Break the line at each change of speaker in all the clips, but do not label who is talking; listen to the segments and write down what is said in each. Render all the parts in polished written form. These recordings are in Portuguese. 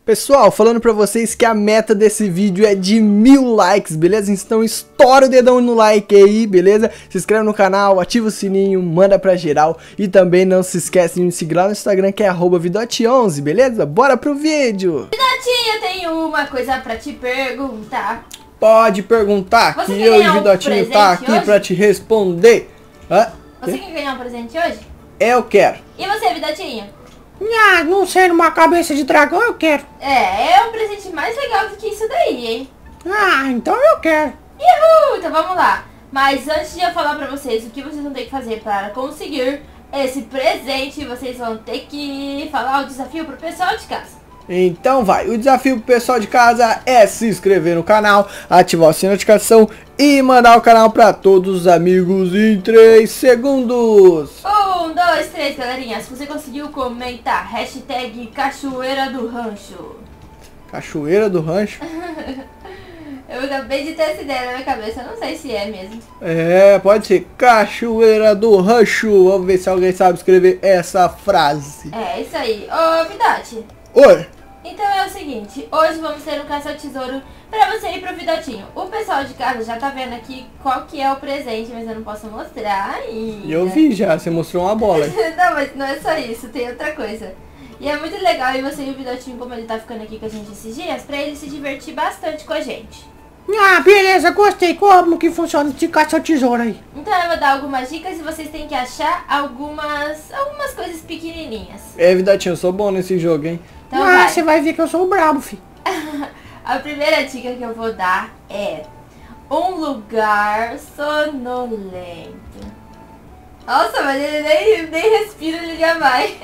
Pessoal, falando pra vocês que a meta desse vídeo é de 1000 likes, beleza? Então estoura o dedão no like aí, beleza? Se inscreve no canal, ativa o sininho, manda pra geral. E também não se esquece de me seguir lá no Instagram, que é @vidote11, beleza? Bora pro vídeo!
Vidotinho, eu tenho uma coisa pra te perguntar.
Pode perguntar,
Você
que
quer
eu e
ganhar
o
um
Vidotinho tá
presente
aqui
hoje?
pra te responder.
Você quer ganhar um presente hoje?
Eu quero.
E você, Vidotinho?
Ah, não sei, numa cabeça de dragão eu quero.
É um presente mais legal do que isso daí, hein?
Ah, então eu quero.
Uhul! Então vamos lá. Mas antes de eu falar pra vocês o que vocês vão ter que fazer para conseguir esse presente, vocês vão ter que falar o desafio pro pessoal de casa.
Então vai, o desafio pro pessoal de casa é se inscrever no canal, ativar o sininho de notificação e mandar o canal pra todos os amigos em 3 segundos.
1, 2, 3, galerinha. Se você conseguiu comentar, hashtag Cachoeira do Rancho.
Cachoeira do Rancho?
Eu acabei de ter essa ideia na minha cabeça, eu não sei se é mesmo.
É, pode ser Cachoeira do Rancho. Vamos ver se alguém sabe escrever essa frase.
É, isso aí. Ô, Vidote.
Oi.
Então é o seguinte, hoje vamos ter um caça ao tesouro pra você ir pro Vidotinho. O pessoal de casa já tá vendo aqui qual que é o presente, mas eu não posso mostrar ainda.
Eu vi já, você mostrou uma bola.
Não, mas não é só isso, tem outra coisa. E é muito legal, e você e o Vidotinho, como ele tá ficando aqui com a gente esses dias, pra ele se divertir bastante com a gente.
Ah, beleza, gostei. Como que funciona esse caça-tesouro aí?
Então eu vou dar algumas dicas e vocês têm que achar algumas coisas pequenininhas.
É, Vidatinho, eu sou bom nesse jogo, hein?
Então
Ah, você vai ver que eu sou o brabo, filho.
A primeira dica que eu vou dar é um lugar sonolento. Nossa, mas ele nem respira, ele já vai.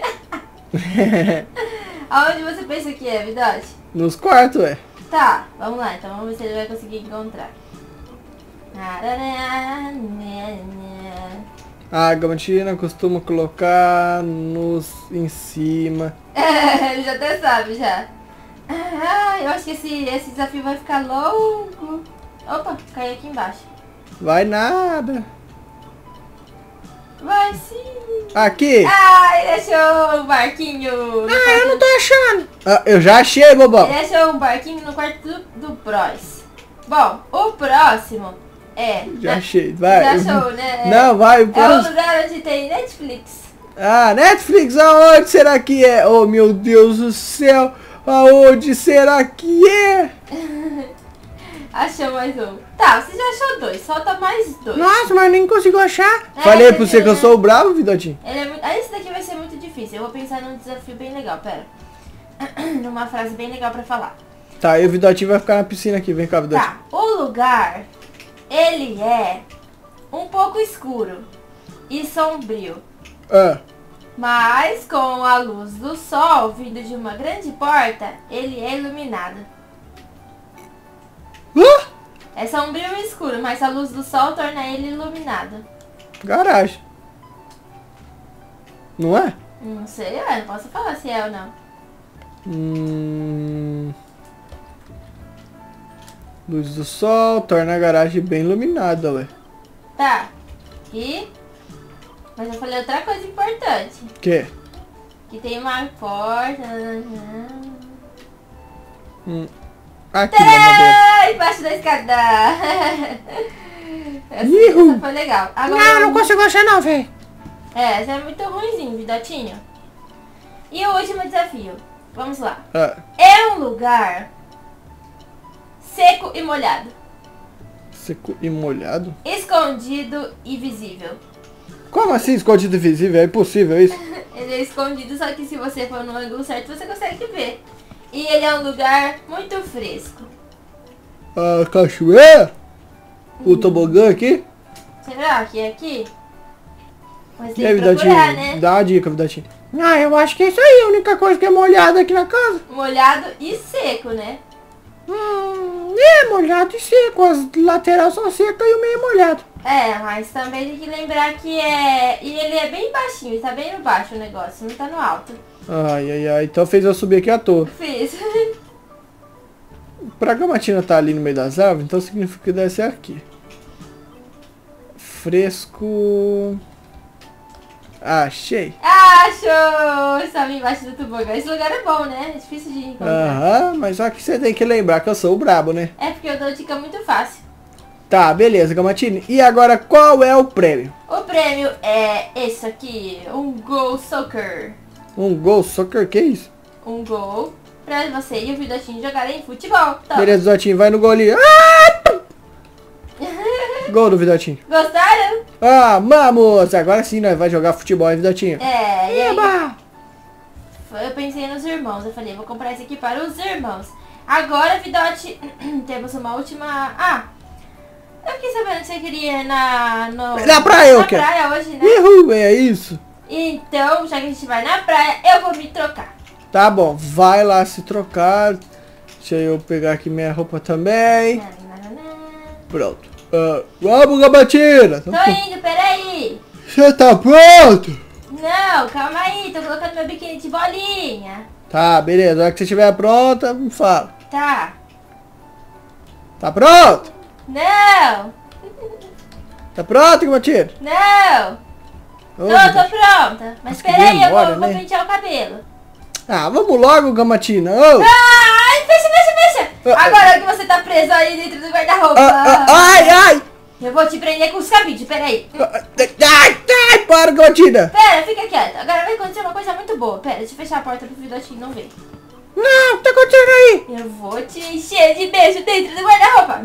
Aonde você pensa que é, Vidote?
Nos quartos, é.
Tá, vamos lá, então vamos ver se ele vai conseguir encontrar.
A gamantina costuma colocar em cima.
Ele já até sabe, já. Ah, eu acho que esse desafio vai ficar longo. Opa, caiu aqui embaixo.
Vai nada.
Vai sim.
Aqui.
Ah, ele achou um barquinho.
Ah, eu não tô achando.
Ah, eu já achei, bobão.
Ele achou um barquinho no quarto do Bros. Bom, o próximo é...
Já achei, vai.
Já achou, né?
Não, vai, o
É um
próximo.
lugar onde tem Netflix.
Ah, Netflix, aonde será que é? Oh, meu Deus do céu. Aonde será que é?
Achou mais um. Tá, você já achou dois. Falta mais dois.
Nossa, mas nem consigo achar.
Falei
É,
pra você que eu
né?
sou o bravo, Vidotinho.
Ele é muito... Ah, esse daqui vai ser muito difícil. Eu vou pensar num desafio bem legal, pera. Numa frase bem legal pra falar.
Tá, e o Vidotinho vai ficar na piscina aqui. Vem cá, Vidotinho.
Tá, o lugar, ele é um pouco escuro e sombrio.
Ah,
Mas com a luz do sol vindo de uma grande porta, ele é iluminado. É sombrio e escuro, mas a luz do sol torna ele iluminado.
garagem. Não é?
Não sei, eu não posso falar se é ou não.
Luz do sol torna a garagem bem iluminada, ué.
Tá. Mas eu falei outra coisa importante.
Que?
Que tem uma porta.
Aqui, madeira.
Ai, embaixo da escada.
Ihu.
Essa foi legal. Agora,
Ah, não consigo achar não, velho.
essa é muito ruimzinho, Vidotinho. E o último desafio. Vamos lá.
Ah,
É um lugar seco e molhado.
seco e molhado?
Escondido e visível.
Como assim escondido e visível? É impossível isso?
Ele é escondido, só que se você for no ângulo certo, você consegue ver. E ele é um lugar muito fresco.
A cachoeira? O tobogã aqui?
Será que é aqui? Mas
E
tem
aí,
que procurar,
Vidotinho?
né?
Dá uma dica, Vidotinho.
Ah, eu acho que é isso aí, a única coisa que é molhada aqui na casa.
Molhado e seco, né?
Molhado e seco. As laterais são secas e o meio molhado.
É, mas também tem que lembrar que é... E ele é bem baixinho, tá bem no baixo o negócio, não tá no alto.
Ai, ai, ai. Então fez eu subir aqui à toa.
Fiz.
Pra gamatina tá ali no meio das árvores, então significa que deve ser aqui. Fresco... Achei.
Ah, embaixo! Estava embaixo do tobogã. Esse lugar é bom, né? É difícil de encontrar.
Aham, mas só que você tem que lembrar que eu sou o brabo, né?
É porque eu dou dica muito fácil.
Tá, beleza, Gamatini. E agora, qual é o prêmio?
O prêmio é esse aqui. Um Gol Soccer.
Um gol soccer, que isso?
Um gol pra você e o Vidotinho jogarem futebol. Toma.
Beleza, Vidotinho, vai no golinho. Ah! Gol do Vidotinho.
Gostaram?
Ah, vamos! Agora sim, nós vai jogar futebol, hein, Vidotinho?
É, e aí,
Eba!
eu pensei nos irmãos. Eu falei, vou comprar esse aqui para os irmãos. Agora, Vidote, temos uma última... Ah, eu fiquei sabendo que você queria ir na
praia, eu
na
quero.
praia hoje, né?
Uhul, é isso.
Então, já que a gente vai na praia, eu vou me trocar.
Tá bom, vai lá se trocar. Deixa eu pegar aqui minha roupa também. Pronto. Vamos, Gabatina.
Tô indo, peraí.
Você tá pronto?
Não, calma aí, tô colocando meu biquíni de bolinha.
Tá, beleza. Na hora que você estiver pronta, me fala.
Tá.
Tá pronto?
Não,
Tá pronto, Gabatina?
não.
Ô,
Tô pronta. Mas
Nossa, que
peraí,
demora,
eu vou
né?
pentear o cabelo.
Ah, vamos logo, Gamatina. Ô.
Ai, fecha. Agora que você tá preso aí dentro do guarda-roupa.
Ai!
Eu vou te prender com os cabides, peraí.
Ai, para, Gamatina.
Pera, fica quieta. Agora vai acontecer uma coisa muito boa. Pera, deixa eu fechar a porta pro Vidotinho não ver.
Não, o que tá acontecendo aí?
Eu vou te encher de beijo dentro do guarda-roupa.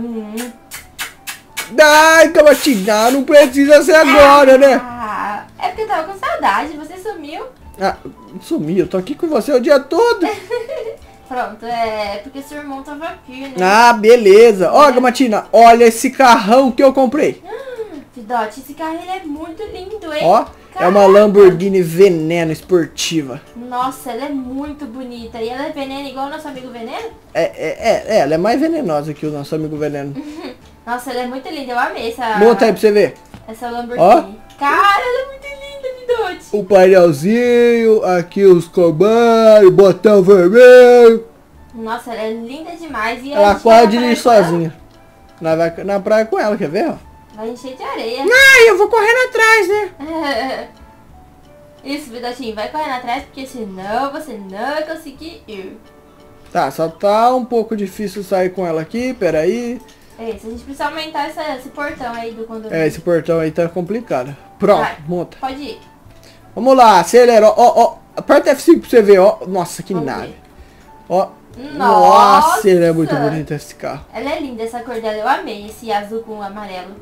Ai, Gamatina, não precisa ser agora, né?
Ah, é porque eu tava com saudade, você sumiu.
Ah, sumi, eu tô aqui com você o dia todo.
Pronto, é porque seu irmão tava aqui, né?
Ah, beleza. Ó, Gamatina, olha esse carrão que eu comprei.
Vidote, esse carro ele é muito lindo, hein?
Ó, é uma
Caraca.
Lamborghini Veneno esportiva.
Nossa, ela é muito bonita. E ela é veneno igual o nosso amigo Veneno?
Ela é mais venenosa que o nosso amigo Veneno.
Nossa, ela é muito linda. Eu amei essa...
Monta aí pra você ver.
Essa Lamborghini. Cara, ela é muito linda, Vidote.
O painelzinho, aqui os comandos, botão vermelho.
Nossa, ela é linda demais. E a
Ela
gente
pode
vai na
dirigir
praia com
sozinha. Nós vai na praia com ela, quer ver, ó?
ela? Vai encher de areia.
Ai, eu vou correndo atrás, né?
Isso, Vidotinho, vai correndo atrás, porque senão você não vai conseguir ir.
Tá, só tá um pouco difícil sair com ela aqui, peraí.
É isso, a gente precisa aumentar esse portão aí do condomínio.
É, esse portão aí tá complicado. Pronto,
Vai,
monta.
pode ir.
Vamos lá, acelera, ó, aperta F5 pra você ver, ó. Nossa, que
Vamos
nave.
ver.
Ó.
Nossa!
Ele é muito bonito esse carro.
Ela é linda, essa cor dela eu amei, esse azul com amarelo.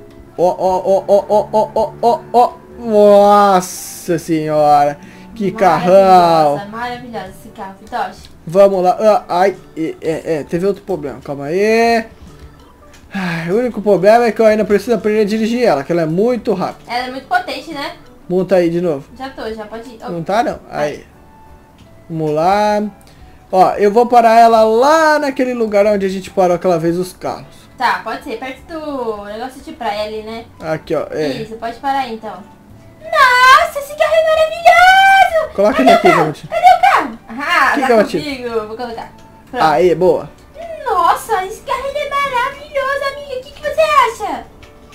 Ó. Nossa senhora. Que carrão.
Maravilhosa esse carro, Vidote.
Vamos lá. Ai, teve outro problema. Calma aí. Ai, o único problema é que eu ainda preciso aprender a dirigir ela, que ela é muito rápida.
Ela é muito potente, né?
Monta aí de novo.
Já pode ir.
Não tá, não? Aí. Vamos lá. Ó, eu vou parar ela lá naquele lugar onde a gente parou aquela vez os carros.
Tá, pode ser, perto do negócio de praia ali, né?
Aqui, ó.
Isso, pode parar aí, então. Nossa, esse carro é maravilhoso!
Coloca ele aqui, Gabatina.
Cadê o carro? Ah,
Que
tá
Gabatina?
comigo. Vou colocar. Pronto.
Aí, boa.
Nossa, esse carro ele é maravilhoso, amiga. O que você acha?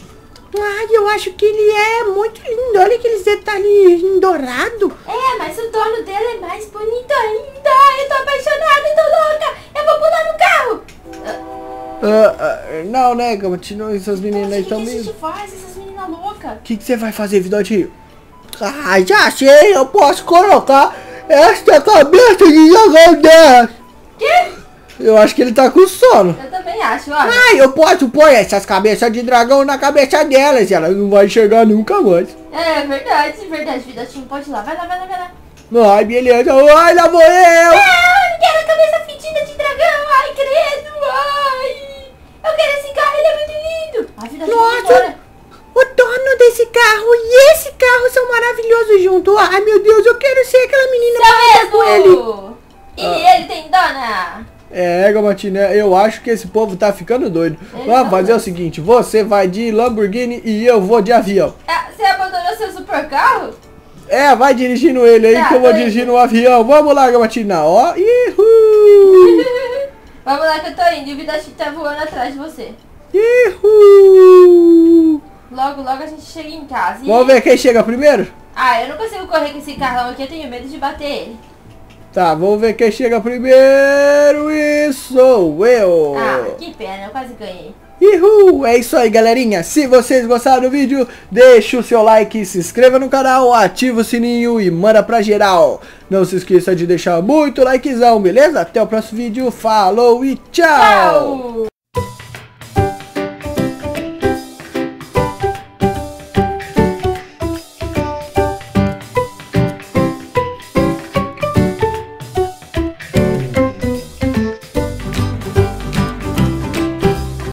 Ai, eu acho que ele é muito lindo. Olha aqueles detalhes em dourado.
É, mas o dono dele é mais bonito ainda. Eu tô apaixonada, eu tô louca. Eu vou pular no carro.
Não, né, Gabatina? Essas meninas aí
O que
tão
a
meio...
gente faz, essas meninas loucas?
O que você vai fazer, Vidotinho?
Ai, já sei, eu posso colocar esta cabeça de dragão dela.
Quê?
Eu acho que ele tá com sono.
Eu também acho, olha.
Ai, eu posso pôr essas cabeças de dragão na cabeça delas. Ela não vai chegar nunca mais.
É verdade, Vidotinho. Pode ir lá, vai lá.
Ai, beleza. Ai, lá vou eu.
Não, eu não quero a cabeça fedida de dragão. Ai, credo. Ai. Eu quero esse carro, ele é muito lindo. Ai, Vidotinho, vamos
Nossa,
embora.
o dono desse carro e esse carro são maravilhosos juntos. Ai, meu Deus, eu quero ser aquela menina pra com ele.
Mesmo. E ele tem dona?
É, Gabatina, eu acho que esse povo tá ficando doido. Vamos fazer o seguinte, você vai de Lamborghini e eu vou de avião.
Você abandonou seu super carro?
É, vai dirigindo ele aí
Tá,
que eu vou
tô
dirigindo
indo.
o avião. Vamos lá, Gabatina, ó. Ihu!
Vamos lá que eu tô indo e o Vidotinho tá voando atrás de você.
Ihu!
Logo a gente chega em casa. E...
Vamos ver quem chega primeiro?
Ah, eu não consigo correr com esse carrão aqui, eu tenho medo de bater ele.
Tá, vamos ver quem chega primeiro e sou eu.
Ah, que pena, eu quase ganhei.
Uhul, é isso aí, galerinha. Se vocês gostaram do vídeo, deixa o seu like, se inscreva no canal, ativa o sininho e manda pra geral. Não se esqueça de deixar muito likezão, beleza? Até o próximo vídeo, falou e tchau!
Tchau!